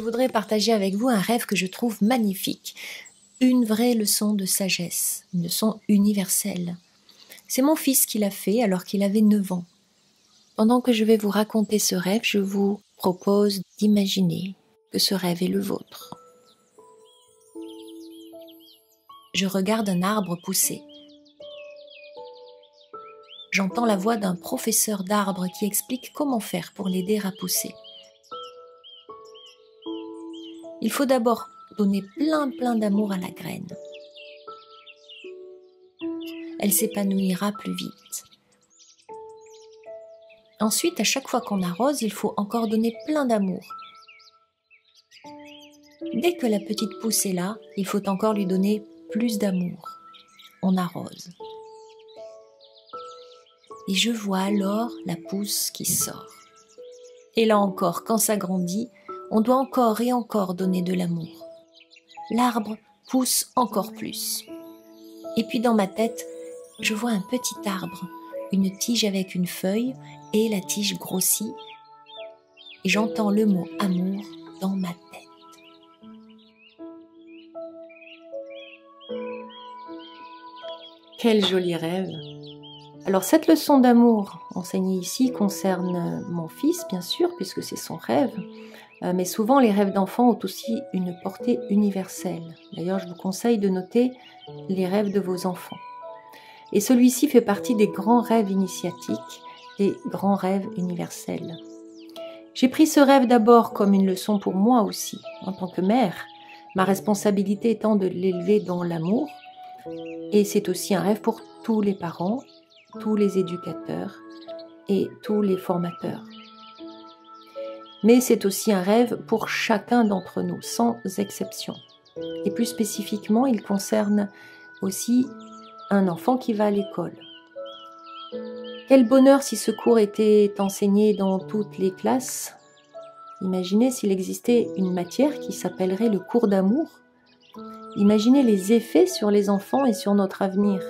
voudrais partager avec vous un rêve que je trouve magnifique. Une vraie leçon de sagesse, une leçon universelle. C'est mon fils qui l'a fait alors qu'il avait 9 ans. Pendant que je vais vous raconter ce rêve, je vous propose d'imaginer que ce rêve est le vôtre. Je regarde un arbre pousser. J'entends la voix d'un professeur d'arbre qui explique comment faire pour l'aider à pousser. Il faut d'abord donner plein d'amour à la graine. Elle s'épanouira plus vite. Ensuite, à chaque fois qu'on arrose, il faut encore donner plein d'amour. Dès que la petite pousse est là, il faut encore lui donner plus d'amour. On arrose. Et je vois alors la pousse qui sort. Et là encore, quand ça grandit, on doit encore et encore donner de l'amour. L'arbre pousse encore plus. Et puis dans ma tête, je vois un petit arbre, une tige avec une feuille, et la tige grossit. Et j'entends le mot amour dans ma tête. Quel joli rêve! Alors cette leçon d'amour enseignée ici concerne mon fils, bien sûr, puisque c'est son rêve. Mais souvent, les rêves d'enfants ont aussi une portée universelle. D'ailleurs, je vous conseille de noter les rêves de vos enfants. Et celui-ci fait partie des grands rêves initiatiques, des grands rêves universels. J'ai pris ce rêve d'abord comme une leçon pour moi aussi, en tant que mère, ma responsabilité étant de l'élever dans l'amour. Et c'est aussi un rêve pour tous les parents, tous les éducateurs et tous les formateurs. Mais c'est aussi un rêve pour chacun d'entre nous, sans exception. Et plus spécifiquement, il concerne aussi un enfant qui va à l'école. Quel bonheur si ce cours était enseigné dans toutes les classes. Imaginez s'il existait une matière qui s'appellerait le cours d'amour. Imaginez les effets sur les enfants et sur notre avenir.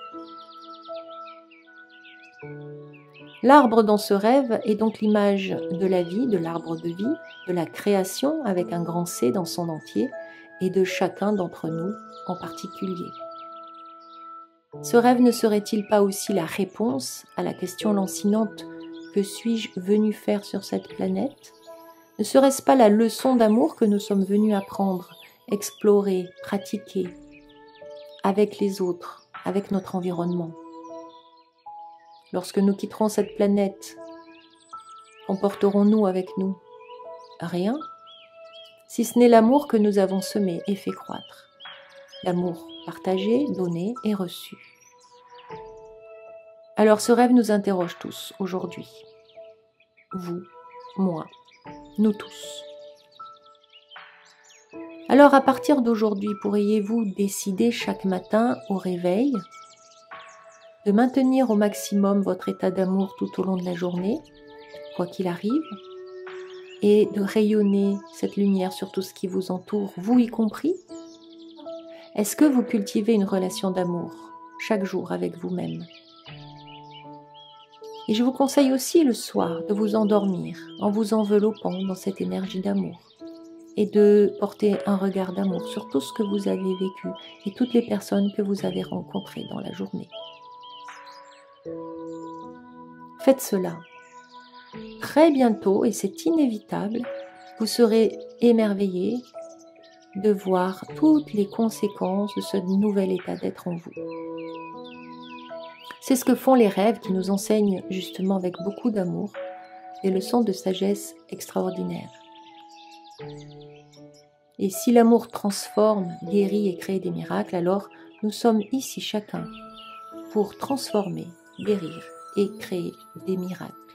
L'arbre dans ce rêve est donc l'image de la vie, de l'arbre de vie, de la création avec un grand C dans son entier et de chacun d'entre nous en particulier. Ce rêve ne serait-il pas aussi la réponse à la question lancinante « Que suis-je venu faire sur cette planète ?» Ne serait-ce pas la leçon d'amour que nous sommes venus apprendre, explorer, pratiquer avec les autres, avec notre environnement ? Lorsque nous quitterons cette planète, qu'emporterons-nous avec nous ? Rien, si ce n'est l'amour que nous avons semé et fait croître. L'amour partagé, donné et reçu. Alors ce rêve nous interroge tous aujourd'hui. Vous, moi, nous tous. Alors à partir d'aujourd'hui, pourriez-vous décider chaque matin au réveil de maintenir au maximum votre état d'amour tout au long de la journée, quoi qu'il arrive, et de rayonner cette lumière sur tout ce qui vous entoure, vous y compris? Est-ce que vous cultivez une relation d'amour chaque jour avec vous-même? Et je vous conseille aussi le soir de vous endormir en vous enveloppant dans cette énergie d'amour et de porter un regard d'amour sur tout ce que vous avez vécu et toutes les personnes que vous avez rencontrées dans la journée. Faites cela. Très bientôt, et c'est inévitable, vous serez émerveillés de voir toutes les conséquences de ce nouvel état d'être en vous. C'est ce que font les rêves qui nous enseignent justement avec beaucoup d'amour des leçons de sagesse extraordinaires. Et si l'amour transforme, guérit et crée des miracles, alors nous sommes ici chacun pour transformer, guérir et créer des miracles.